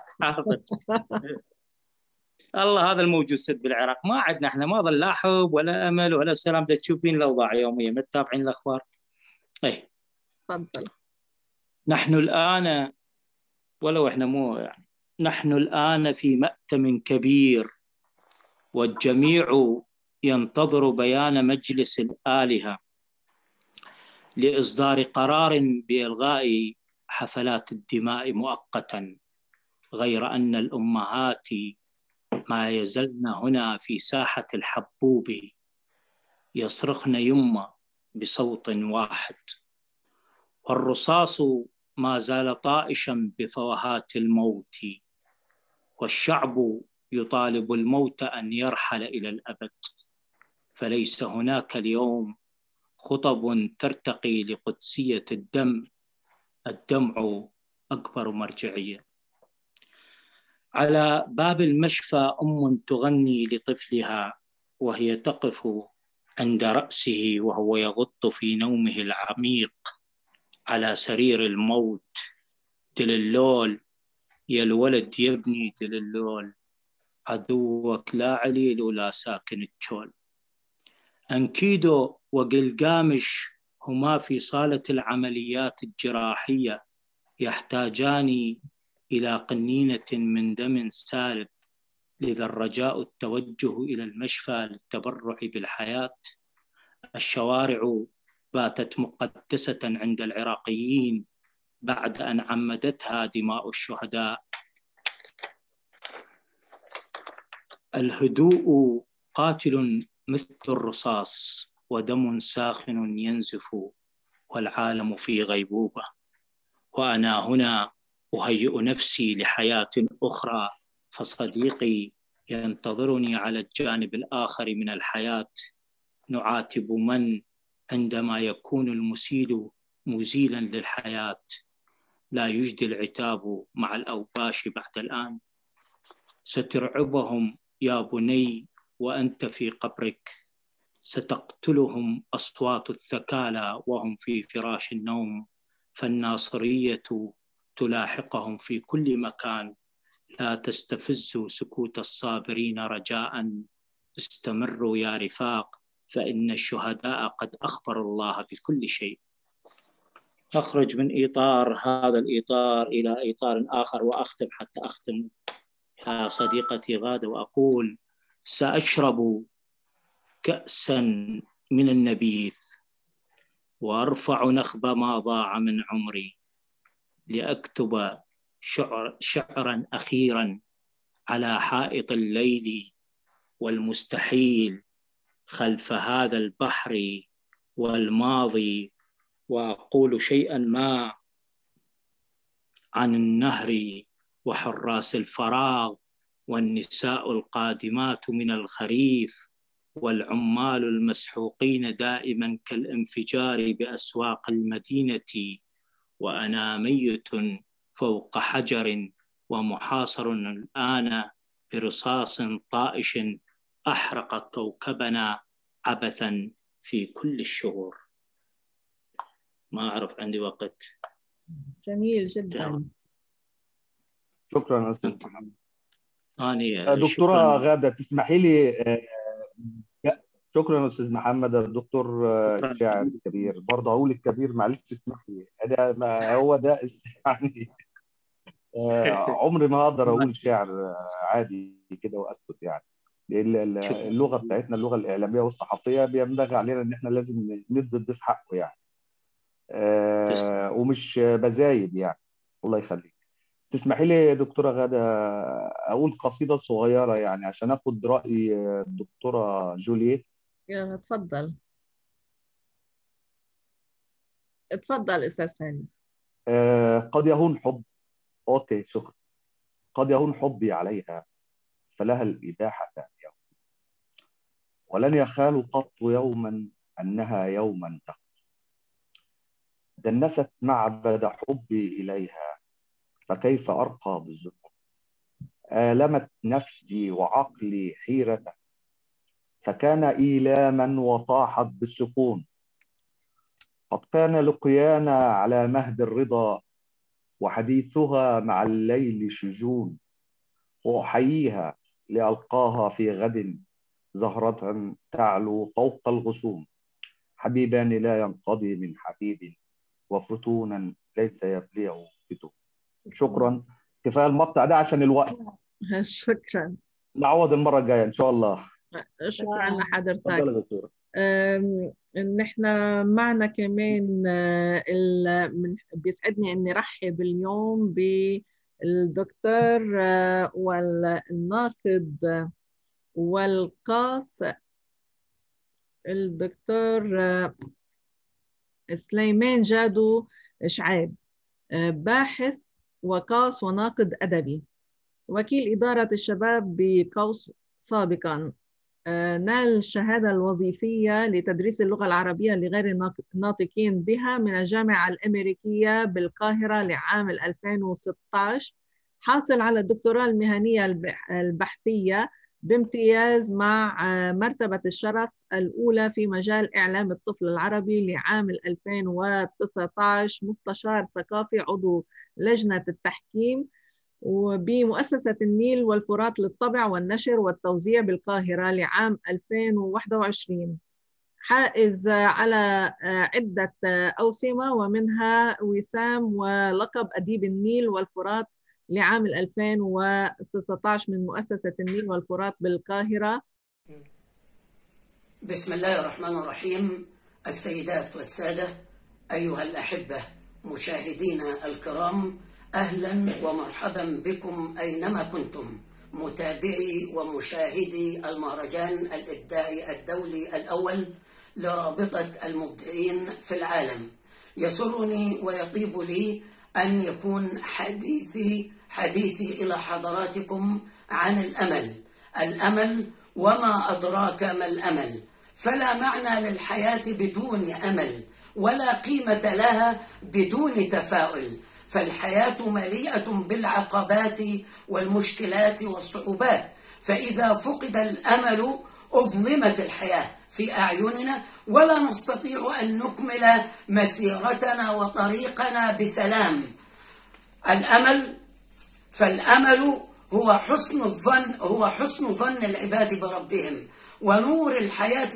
الله هذا الموجود سد بالعراق، ما عندنا احنا، ما ظل لا حب ولا امل ولا سلام. دا تشوفين الاوضاع يوميا، ما تتابعين الاخبار. اي تفضل. نحن الان، ولو احنا مو يعني، نحن الان في مأتم كبير، والجميع ينتظر بيان مجلس الآلهة لإصدار قرار بإلغاء حفلات الدماء مؤقتا، غير أن الأمهات ما يزلن هنا في ساحة الحبوب يصرخن يمة بصوت واحد، والرصاص ما زال طائشا بفوهات الموت، والشعب يطالب الموت أن يرحل إلى الأبد. فليس هناك اليوم خطب ترتقي لقدسية الدم، الدمع أكبر مرجعية. على باب المشفى أم تغني لطفلها وهي تقف عند رأسه وهو يغط في نومه العميق على سرير الموت. دللول يا الولد يبني دللول، عدوك لا عليل ولا ساكن التشول. أنكيدو وقلقامش هما في صالة العمليات الجراحية يحتاجان إلى قنينة من دم سالب، لذا الرجاء التوجه إلى المشفى للتبرع بالحياة. الشوارع باتت مقدسة عند العراقيين بعد أن عمدتها دماء الشهداء. الهدوء قاتل مثل الرصاص، ودم ساخن ينزف، والعالم في غيبوبة. وأنا هنا أهيئ نفسي لحياة أخرى، فصديقي ينتظرني على الجانب الآخر من الحياة. نعاتب من عندما يكون المسيل مزيلا للحياة، لا يجدي العتاب مع الأوباش بعد الآن. سترعبهم يا بني وأنت في قبرك، ستقتلهم أصوات الثكالى وهم في فراش النوم، فالناصرية تلاحقهم في كل مكان. لا تستفزوا سكوت الصابرين رجاء، استمروا يا رفاق، فإن الشهداء قد أخبروا الله بكل شيء. أخرج من إطار هذا الإطار إلى إطار آخر وأختم حتى أختم يا صديقتي غادة، وأقول سأشرب كأسا من النبيذ وأرفع نخب ما ضاع من عمري، لأكتب شعرا أخيرا على حائط الليل والمستحيل خلف هذا البحر والماضي، وأقول شيئا ما عن النهر وحراس الفراغ والنساء القادمات من الخريف والعمال المسحوقين دائما كالانفجار بأسواق المدينة، وأنا ميت فوق حجر ومحاصر الآن برصاص طائش أحرق كوكبنا عبثا في كل الشهور. ما أعرف عندي وقت. جميل جدا. شكرا أستاذ محمد. شكراً. دكتورة غادة تسمحي لي شكرا أستاذ محمد. الدكتور الشاعر الكبير برضه أقول الكبير، معلش تسمح لي، هو ده يعني عمري ما اقدر اقول شعر عادي كده واسكت يعني. اللغه بتاعتنا، اللغه الاعلاميه والصحفيه، بينبغي علينا ان احنا لازم ندي الضيف حقه يعني. ومش بزايد يعني. الله يخليك. تسمحي لي يا دكتوره غاده اقول قصيده صغيره يعني عشان اخد راي الدكتوره جولييت؟ يلا اتفضل. اتفضل استاذ خالد. قد يهون حب. اوكي شكرا. قد يهون حبي عليها فلها الإباحة يوم، ولن يخال قط يوما أنها يوما تخل. دنست معبد حبي إليها فكيف أرقى بالذنوب. آلمت نفسي وعقلي حيرة فكان إيلاما وطاحت بالسكون. قد كان لقيانا على مهد الرضا وحديثها مع الليل شجون. وأحييها لألقاها في غد زهرة تعلو فوق الغصون. حبيبان لا ينقضي من حبيب وفتونا ليس يبليه فتون. شكرا. كفايه المقطع ده عشان الوقت. شكرا. نعوض المره الجايه ان شاء الله. شكرا لحضرتك. تفضل يا دكتوره. ان احنا معنا كمان بيسعدني اني ارحب اليوم بالدكتور والناقد والقاص الدكتور سليمان جادو شعيب، باحث وقاص وناقد أدبي، وكيل إدارة الشباب بقوس سابقا. نال الشهادة الوظيفية لتدريس اللغة العربية لغير الناطقين بها من الجامعة الأمريكية بالقاهرة لعام 2016. حاصل على الدكتوراه المهنية البحثية بامتياز مع مرتبة الشرف الأولى في مجال إعلام الطفل العربي لعام 2019. مستشار ثقافي عضو لجنة التحكيم وبمؤسسة النيل والفرات للطبع والنشر والتوزيع بالقاهرة لعام 2021. حائز على عدة أوسمة ومنها وسام ولقب أديب النيل والفرات لعام 2019 من مؤسسة النيل والفرات بالقاهرة. بسم الله الرحمن الرحيم. السيدات والسادة، أيها الأحبة مشاهدينا الكرام، أهلا ومرحبا بكم أينما كنتم، متابعي ومشاهدي المهرجان الإبداعي الدولي الأول لرابطة المبدعين في العالم. يسرني ويطيب لي أن يكون حديثي إلى حضراتكم عن الأمل. الأمل وما أدراك ما الأمل. فلا معنى للحياة بدون أمل، ولا قيمة لها بدون تفاؤل. فالحياة مليئة بالعقبات والمشكلات والصعوبات، فإذا فقد الأمل أظلمت الحياة في أعيننا ولا نستطيع أن نكمل مسيرتنا وطريقنا بسلام. فالأمل هو حسن ظن العباد بربهم، ونور الحياة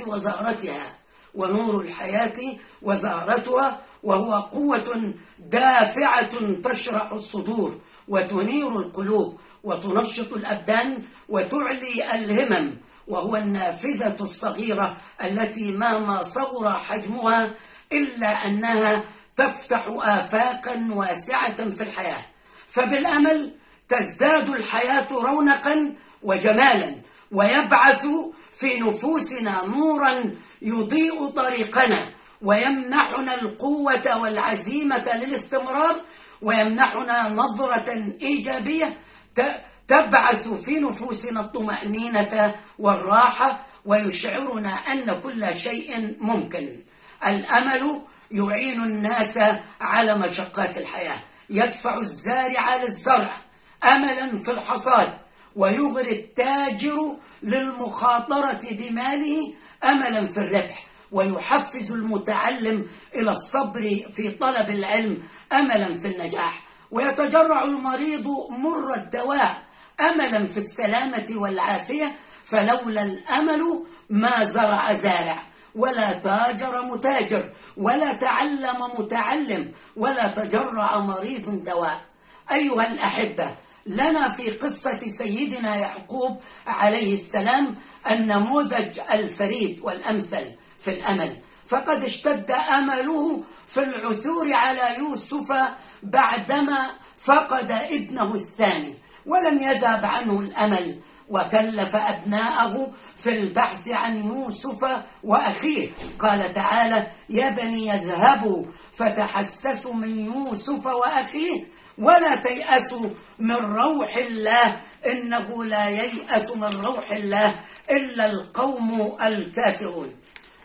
وزهرتها، وهو قوة دافعة تشرح الصدور وتنير القلوب وتنشط الأبدان وتعلي الهمم، وهو النافذة الصغيرة التي مهما صغر حجمها إلا أنها تفتح آفاقا واسعة في الحياة. فبالأمل تزداد الحياة رونقا وجمالا، ويبعث في نفوسنا نورا يضيء طريقنا، ويمنحنا القوة والعزيمة للاستمرار، ويمنحنا نظرة إيجابية تبعث في نفوسنا الطمأنينة والراحة، ويشعرنا أن كل شيء ممكن. الأمل يعين الناس على مشقات الحياة، يدفع الزارع للزرع أملا في الحصاد، ويغري التاجر للمخاطرة بماله أملا في الربح، ويحفز المتعلم إلى الصبر في طلب العلم أملا في النجاح، ويتجرع المريض مر الدواء أملا في السلامة والعافية. فلولا الأمل ما زرع زارع، ولا تاجر متاجر، ولا تعلم متعلم، ولا تجرع مريض دواء. أيها الأحبة، لنا في قصة سيدنا يعقوب عليه السلام النموذج الفريد والأمثل في الأمل، فقد اشتد أمله في العثور على يوسف بعدما فقد ابنه الثاني، ولم يذهب عنه الأمل، وكلف أبناءه في البحث عن يوسف وأخيه. قال تعالى: يا بني يذهبوا فتحسسوا من يوسف وأخيه ولا تيأسوا من روح الله إنه لا ييأس من روح الله إلا القوم الكافرون.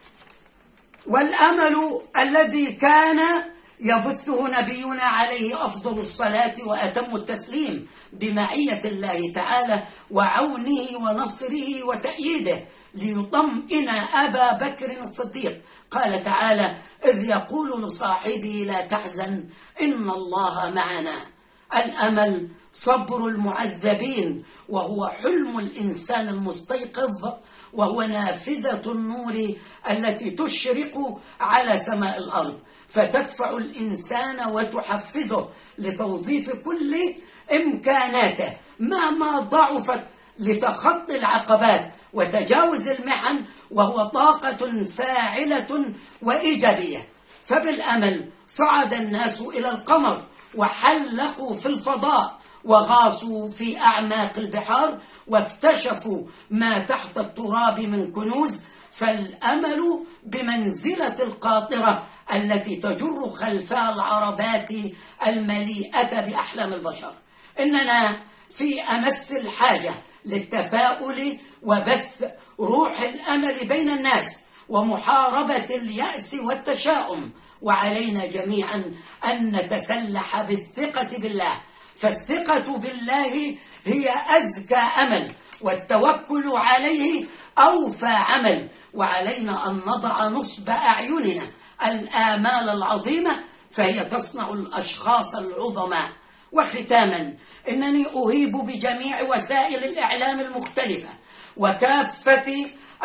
والأمل الذي كان يبثه نبينا عليه أفضل الصلاة وأتم التسليم بمعية الله تعالى وعونه ونصره وتأييده ليطمئن أبا بكر الصديق. قال تعالى: إذ يقول لصاحبه لا تحزن إن الله معنا. الأمل صبر المعذبين، وهو حلم الإنسان المستيقظ، وهو نافذة النور التي تشرق على سماء الأرض، فتدفع الإنسان وتحفزه لتوظيف كل إمكاناته مهما ضعفت لتخطي العقبات وتجاوز المحن، وهو طاقة فاعلة وإيجابية. فبالأمل صعد الناس إلى القمر وحلقوا في الفضاء وغاصوا في أعماق البحار واكتشفوا ما تحت التراب من كنوز. فالأمل بمنزلة القاطرة التي تجر خلفها العربات المليئة بأحلام البشر. إننا في أمس الحاجة للتفاؤل وبث روح الأمل بين الناس ومحاربة اليأس والتشاؤم، وعلينا جميعا أن نتسلح بالثقة بالله، فالثقة بالله هي أزكى أمل، والتوكل عليه أوفى عمل. وعلينا أن نضع نصب أعيننا الآمال العظيمة، فهي تصنع الأشخاص العظماء. وختاما، إنني أهيب بجميع وسائل الإعلام المختلفة وكافة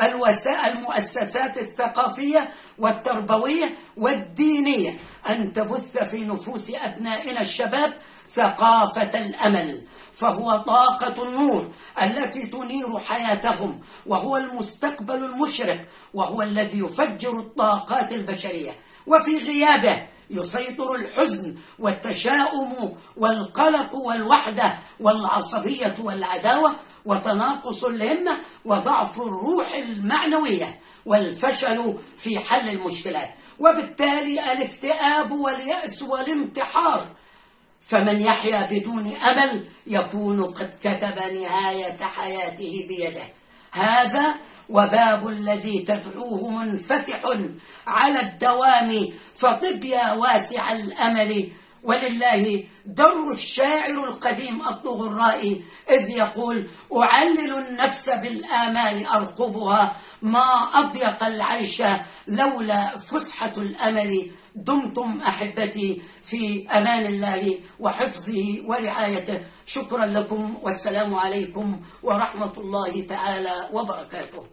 المؤسسات الثقافية والتربوية والدينية أن تبث في نفوس أبنائنا الشباب ثقافة الأمل، فهو طاقة النور التي تنير حياتهم، وهو المستقبل المشرق، وهو الذي يفجر الطاقات البشرية. وفي غيابه يسيطر الحزن والتشاؤم والقلق والوحدة والعصبية والعداوة وتناقص الهمة وضعف الروح المعنوية والفشل في حل المشكلات، وبالتالي الاكتئاب واليأس والانتحار. فمن يحيا بدون أمل يكون قد كتب نهاية حياته بيده. هذا وباب الذي تدعوه منفتح على الدوام، فطب يا واسع الأمل. ولله در الشاعر القديم الطغرائي إذ يقول: أعلل النفس بالآمال أرقبها، ما أضيق العيش لولا فسحة الأمل. دمتم أحبتي في أمان الله وحفظه ورعايته. شكرا لكم، والسلام عليكم ورحمة الله تعالى وبركاته.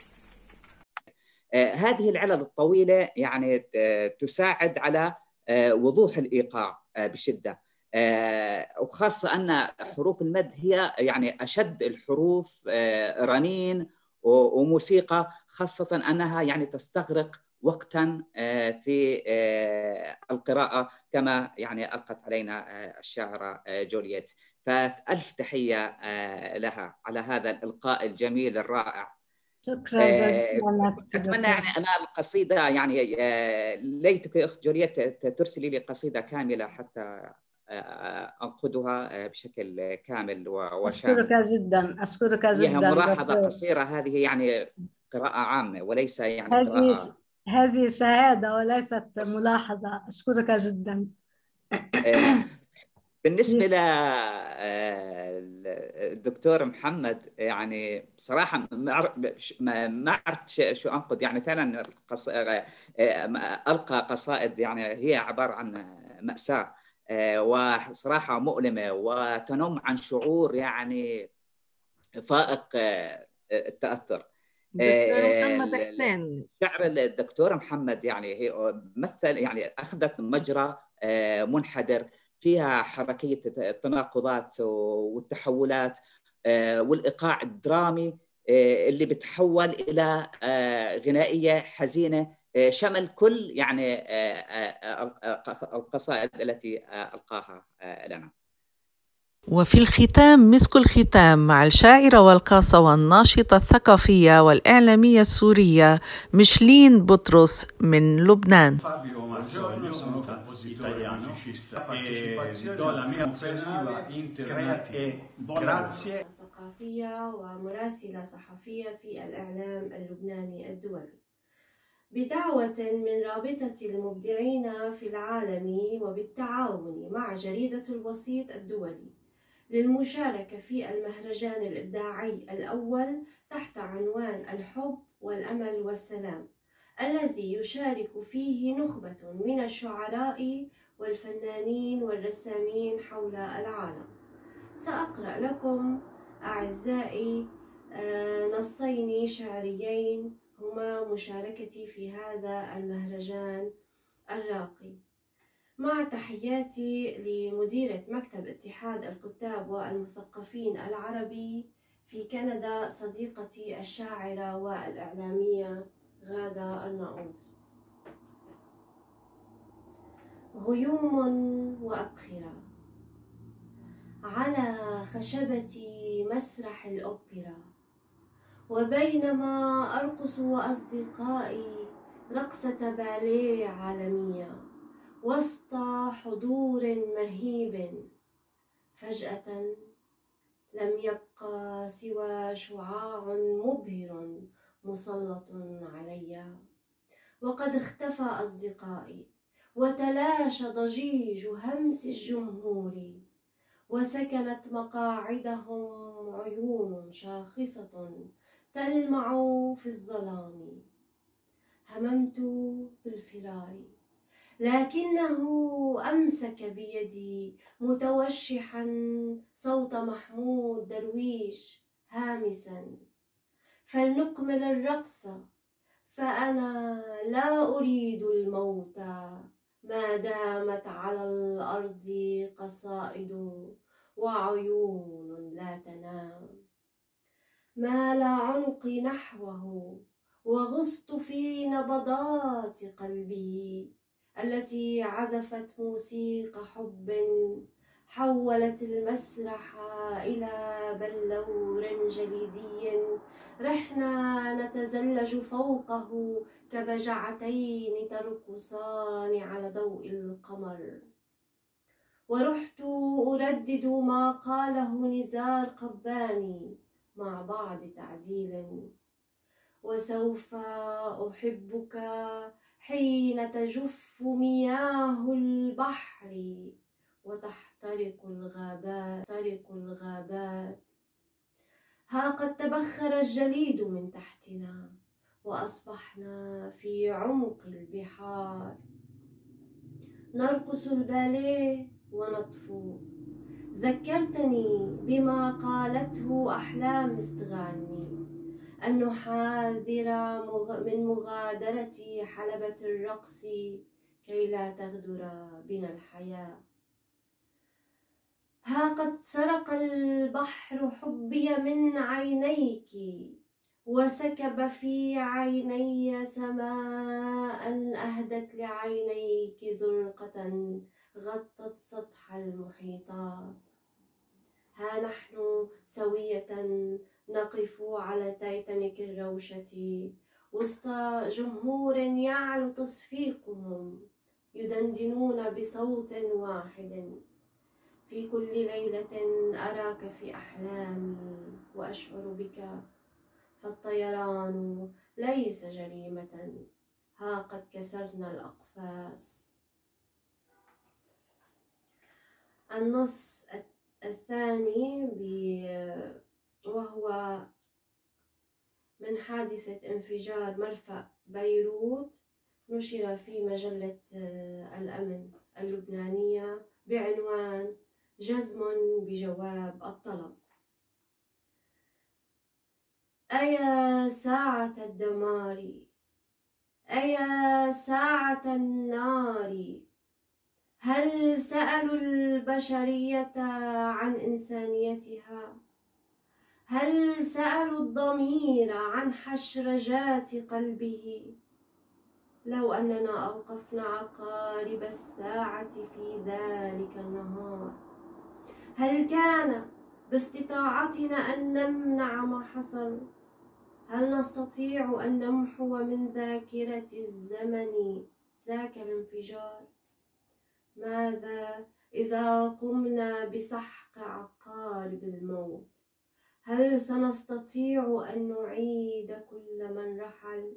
هذه العلل الطويلة يعني تساعد على وضوح الإيقاع بشدة، وخاصة أن حروف المد هي يعني أشد الحروف رنين وموسيقى، خاصة أنها يعني تستغرق وقتا في القراءة كما يعني ألقت علينا الشاعرة جولييت. فألف تحية لها على هذا الإلقاء الجميل الرائع. شكرا جزيلا. أتمنى يعني أنا القصيدة يعني ليتك يا أخت جولييت ترسلي لي قصيدة كاملة حتى أنقدها بشكل كامل وشامل. أشكرك جدا، أشكرك جدا. فيها ملاحظة قصيرة، هذه يعني قراءة عامة وليس يعني قراءة. هذه شهادة وليست ملاحظة. أشكرك جدا. بالنسبة للدكتور محمد، يعني بصراحة ما عرفت شو أنقد. يعني فعلا ألقى قصائد يعني هي عبارة عن مأساة وصراحة مؤلمة وتنم عن شعور يعني فائق التأثر. شعر الدكتور محمد يعني هي مثل يعني أخذت مجرى منحدر فيها حركية التناقضات والتحولات والإيقاع الدرامي اللي بتحول إلى غنائية حزينة شمل كل يعني القصائد التي ألقاها لنا. وفي الختام مسك الختام مع الشاعرة والقاصة والناشطة الثقافية والإعلامية السورية مشلين بطرس من لبنان. Buongiorno, sono compositore musicista e do la mia festival internazionale. Grazie. ثقافية ومراسلة صحفية في الإعلام اللبناني الدولي، بدعوة من رابطة المبدعين في العالم وبالتعاون مع جريدة الوسيط الدولي للمشاركة في المهرجان الإبداعي الأول تحت عنوان الحب والأمل والسلام، الذي يشارك فيه نخبة من الشعراء والفنانين والرسامين حول العالم. سأقرأ لكم أعزائي نصين شعريين هما مشاركتي في هذا المهرجان الراقي، مع تحياتي لمديرة مكتب اتحاد الكتاب والمثقفين العربي في كندا صديقتي الشاعرة والإعلامية غادة الناؤوط. غيوم وأبخرة على خشبة مسرح الأوبرا، وبينما أرقص وأصدقائي رقصة باليه عالمية وسط حضور مهيب، فجأة لم يبقى سوى شعاع مبهر مسلط علي، وقد اختفى أصدقائي وتلاشى ضجيج همس الجمهور، وسكنت مقاعدهم عيون شاخصة تلمع في الظلام. هممت بالفرار لكنه أمسك بيدي متوشحا صوت محمود درويش هامسا: فلنكمل الرقص، فأنا لا أريد الموت ما دامت على الأرض قصائد وعيون لا تنام. مال عنقي نحوه وغصت في نبضات قلبي التي عزفت موسيقى حب، حولت المسرح إلى بلور جليدي رحنا نتزلج فوقه كبجعتين ترقصان على ضوء القمر. ورحت أردد ما قاله نزار قباني مع بعض تعديل: وسوف أحبك حين تجف مياه البحر وتحترق الغابات. ها قد تبخر الجليد من تحتنا وأصبحنا في عمق البحار، نرقص الباليه ونطفو. ذكرتني بما قالته أحلام استغاني، أن نحاذر من مغادرة حلبة الرقص كي لا تغدر بنا الحياة. ها قد سرق البحر حبي من عينيك وسكب في عيني سماء أهدت لعينيك زرقة غطت سطح المحيطات. ها نحن سوية نقف على تايتانيك الروشة وسط جمهور يعلو تصفيقهم يدندنون بصوت واحد. في كل ليلة أراك في أحلامي وأشعر بك، فالطيران ليس جريمة. ها قد كسرنا الأقفاص. النص الثاني وهو من حادثة انفجار مرفأ بيروت، نشر في مجلة الأمن اللبنانية بعنوان جزم بجواب الطلب. أيا ساعة الدمار، أيا ساعة النار، هل سألوا البشرية عن إنسانيتها؟ هل سألوا الضمير عن حشرجات قلبه؟ لو أننا أوقفنا عقارب الساعة في ذلك النهار، هل كان باستطاعتنا أن نمنع ما حصل؟ هل نستطيع أن نمحو من ذاكرة الزمن ذاك الانفجار؟ ماذا إذا قمنا بسحق عقارب الموت؟ هل سنستطيع أن نعيد كل من رحل؟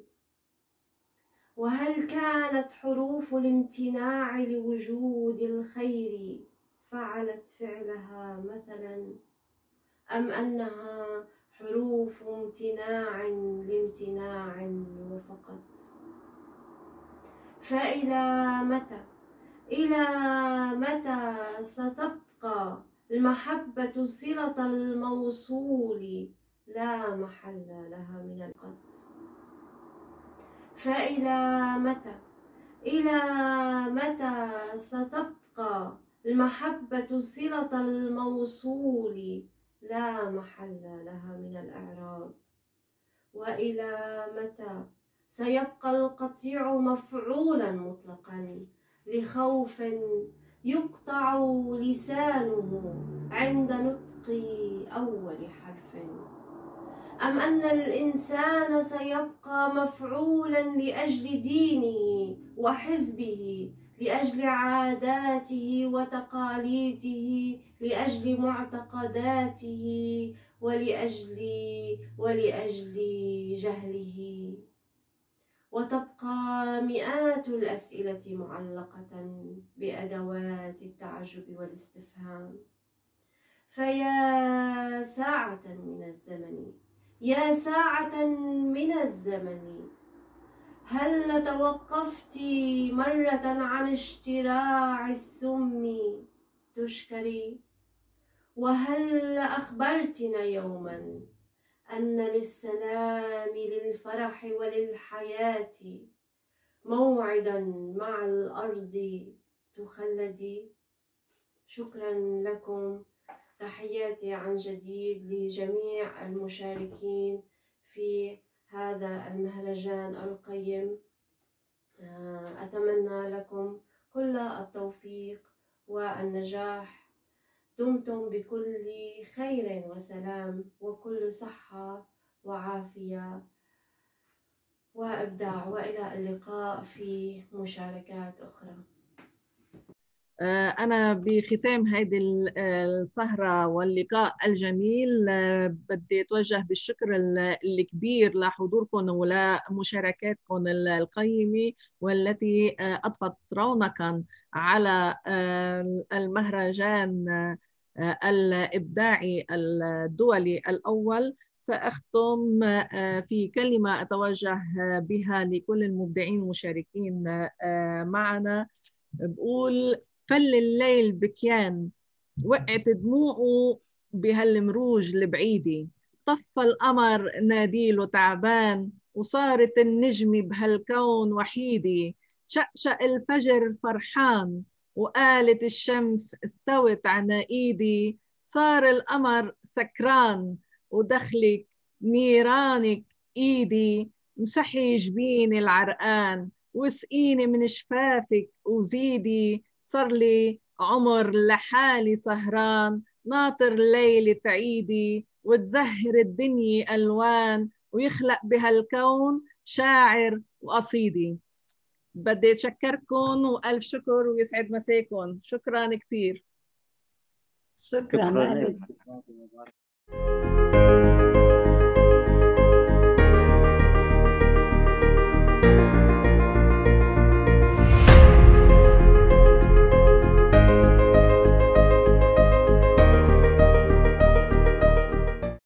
وهل كانت حروف الامتناع لوجود الخير فعلت فعلها مثلا، أم أنها حروف امتناع لامتناع وفقط؟ إلى متى ستبقى المحبة صلة الموصول لا محل لها من القد؟ إلى متى ستبقى المحبة صلة الموصول لا محل لها من الإعراب؟ وإلى متى سيبقى القطيع مفعولا مطلقا لخوف يقطع لسانه عند نطق أول حرف؟ أم أن الإنسان سيبقى مفعولا لأجل دينه وحزبه، لأجل عاداته وتقاليده، لأجل معتقداته، ولأجل جهله؟ وتبقى مئات الأسئلة معلقة بأدوات التعجب والاستفهام. فيا ساعة من الزمن، يا ساعة من الزمن، هل توقفت مرة عن اشتراع السم تشكري؟ وهل أخبرتنا يوما أن للسلام للفرح وللحياة موعدا مع الأرض تخلدي؟ شكرا لكم. تحياتي عن جديد لجميع المشاركين في هذا المهرجان القيم. أتمنى لكم كل التوفيق والنجاح. دمتم بكل خير وسلام وكل صحة وعافية وإبداع، وإلى اللقاء في مشاركات أخرى. أنا بختام هذه السهرة واللقاء الجميل بدي أتوجه بالشكر الكبير لحضوركم ولمشاركاتكم القيمة والتي أضفت رونقا على المهرجان الإبداعي الدولي الأول. سأختم في كلمة أتوجه بها لكل المبدعين المشاركين معنا. بقول: فل الليل بكيان، وقعت دموعه بهالمروج البعيدة، طفى القمر ناديله تعبان، وصارت النجمة بهالكون وحيدة، شقشق الفجر فرحان، وقالت الشمس استوت على ايدي، صار القمر سكران، ودخلك نيرانك ايدي، مسحي جبيني العرقان، واسقيني من شفافك وزيدي، صار لي عمر لحالي سهران، ناطر ليلة عيدي، وتزهر الدنيا ألوان، ويخلق بهالكون شاعر وقصيدي. بدي أتشكركم وألف شكر ويسعد مساكم. شكرا كثير. شكرا.